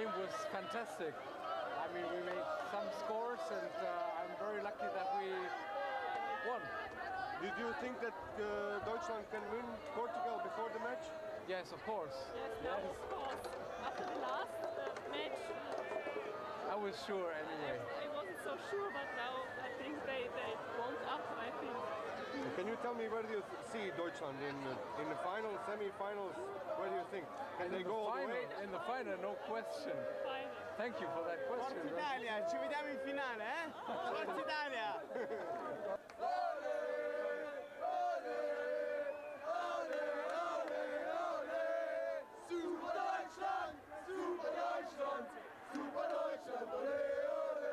game was fantastic. I mean, we made some scores, and I'm very lucky that we won. Did you think that Deutschland can win Portugal before the match? Yes, of course. Yes, of course. After the last match, I was sure anyway. I wasn't so sure, but now I think they won't up, I think. Can you tell me where do you see Deutschland in the final, semi-finals? Where do you think? Can they go all the way? In the final, no question. Final. Thank you for that question. Forza Italia, ci vediamo in finale, eh? Forza Italia! Super Deutschland! Super Deutschland! Super Deutschland! Ole, ole!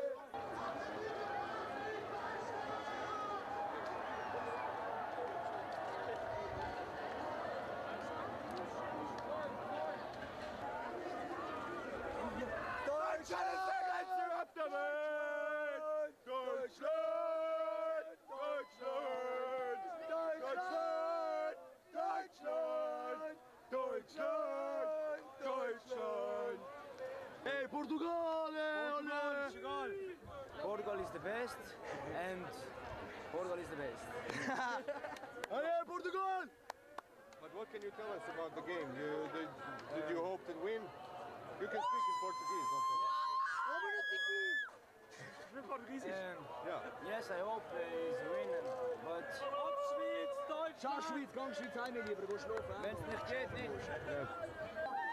Deutschland ist der geilste Rap der Welt! Deutschland! Deutschland! Deutschland! Deutschland! Deutschland! Deutschland! Hey, Portugal! Portugal! Portugal is the best and Portugal is the best. Hey, Portugal! But what can you tell us about the game? Did you hope to win? You can speak in Portuguese, no problem. Yes, I hope he's winning, but... Schweiz, Deutschland! Schau, Schweiz, gang Schweiz heim, lieber, du schlafen. Wenn es nicht geht, nicht. Yes.